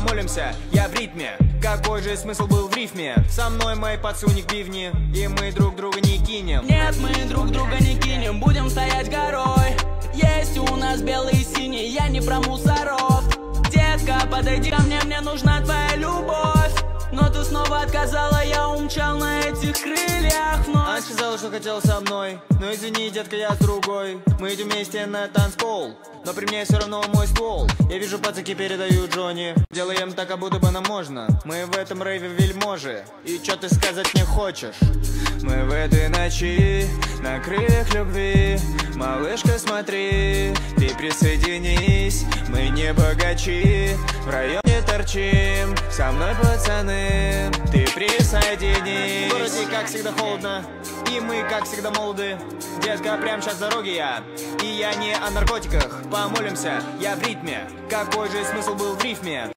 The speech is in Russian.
помолимся, я в ритме. Какой же смысл был в рифме? Со мной мой подсуник бивни, и мы друг друга не кинем. Нет, мы друг друга не кинем, будем стоять горой. Есть у нас белый и синий, я не про мусоров. Детка, подойди ко мне нужна твоя любовь. Но ты снова отказала, я умчал на этих крыльях вновь. Она сказала, что хотела со мной, но извини, детка, я с другой. Мы идем вместе на танцпол, но при мне все равно мой ствол. Я вижу, пацаки передают Джонни. Делаем так, как будто бы нам можно. Мы в этом рейве вельможи. И чё ты сказать не хочешь? Мы в этой ночи на крыльях любви. Малышка, смотри, ты присоединись. Мы не богачи, в районе торчим. Со мной, пацаны, ты присоединись. В городе, как всегда, холодно, и мы, как всегда, молоды. Детка, прям сейчас в дороге я, и я не о наркотиках. Помолимся, я в ритме. Какой же смысл был в рифме?